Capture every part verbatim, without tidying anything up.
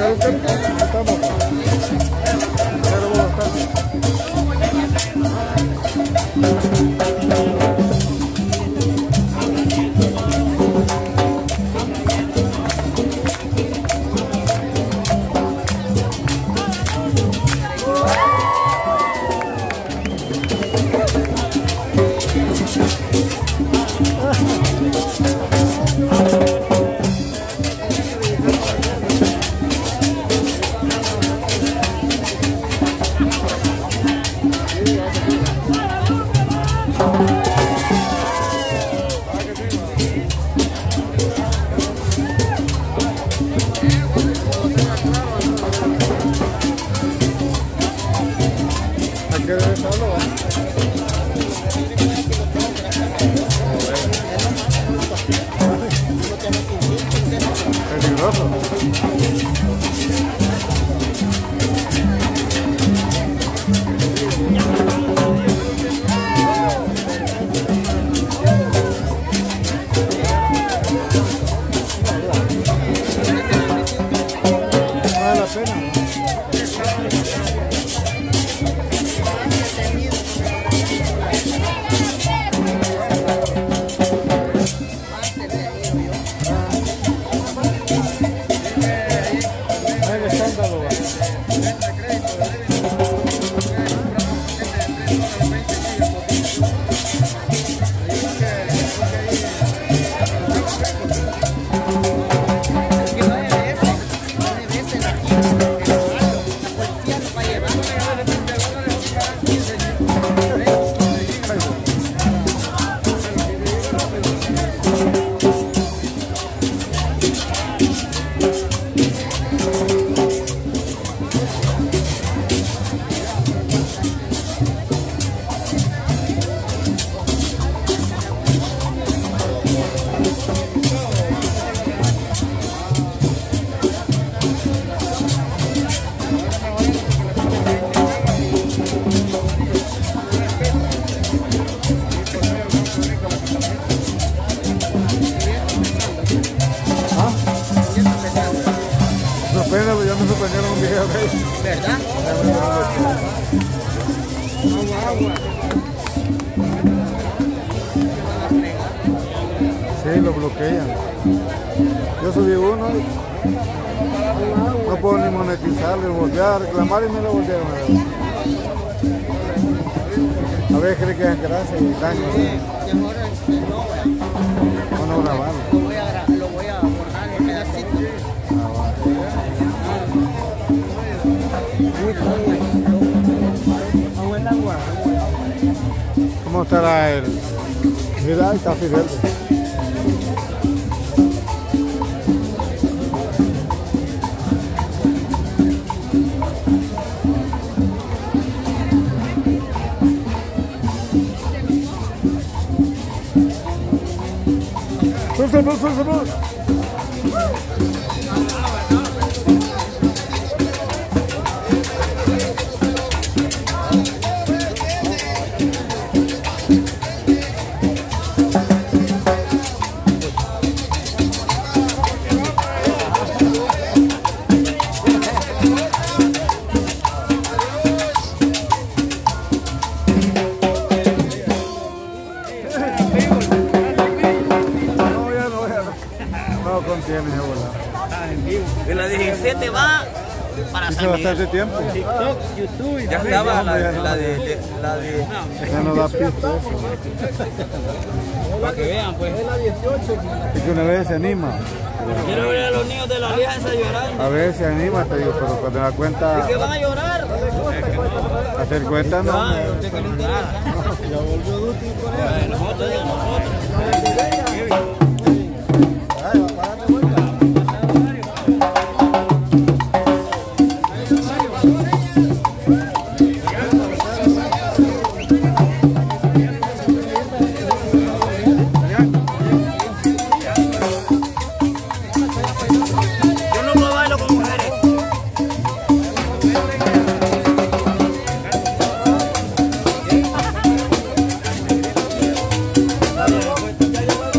¿Verdad? Agua, agua. Sí, lo bloquean. Yo subí uno y no puedo ni monetizarlo, volví a reclamar y me lo volvieron a dar. A veces creen que es gracia y daño. Sí, mejor este, no, o no grabarlo. Lo voy a, lo voy a borrar en pedacitos. ¿Cómo estará el? Mira, ahí está Fidel. ¡Suelta, no, suelta, no! No contiene, En la diecisiete va para hizo San Miguel. bastante tiempo. TikTok, YouTube. Ya estaba la, la, la de, de, la de... Ya no da pista eso. Para que vean, pues. Es que una vez se anima. Quiero ver a los niños de la alianza llorando. A veces se anima, te digo, pero cuando da cuenta... ¿Y que van a llorar? Hacer cuenta no. Ah, usted que no interesa. Ya volvió Duty por él. Bueno, nosotros digo nosotros. Ya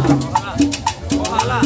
Ojalá.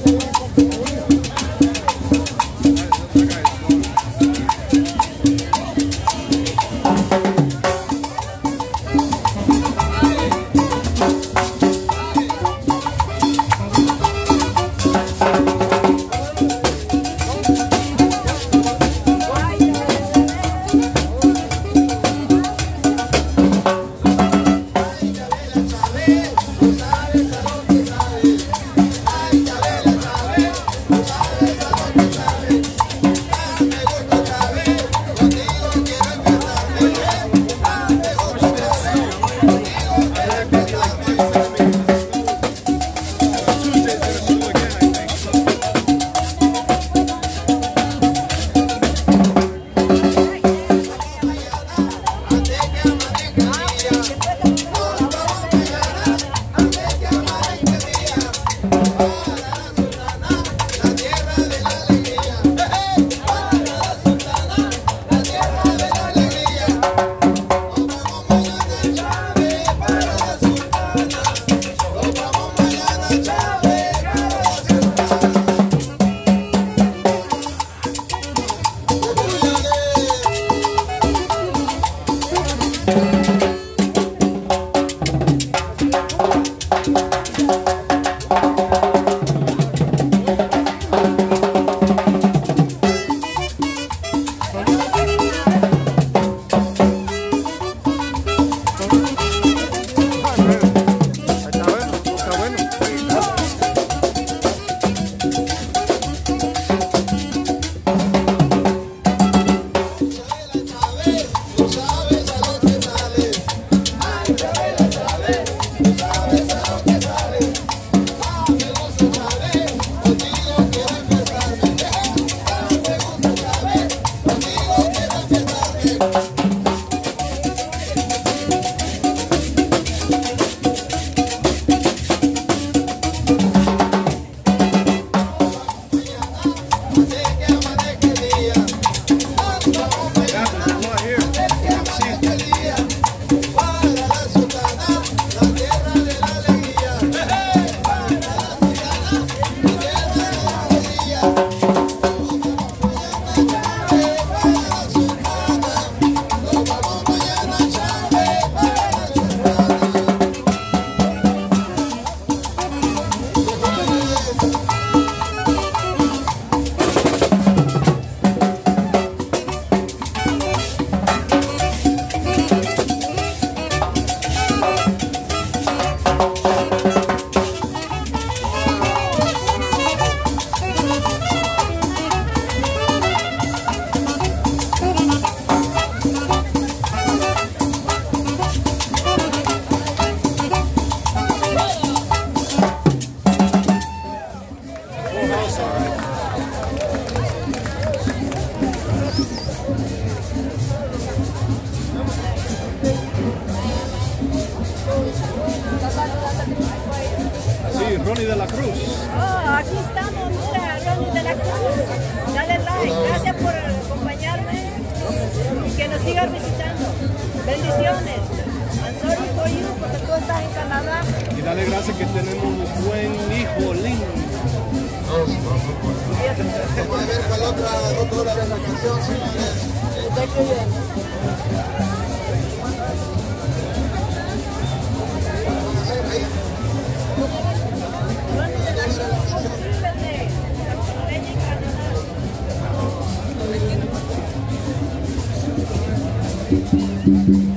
Ronnie de la Cruz. Oh, aquí estamos, mira, Ronnie de la Cruz. Dale like, gracias por acompañarme y que nos sigas visitando. Bendiciones. I'm sorry for you, porque tú estás en Canadá. Y dale gracias que tenemos un buen hijo lindo. Vamos a ver cuál otra dos horas de la canción, señores. Está escribiendo. Suscríbete.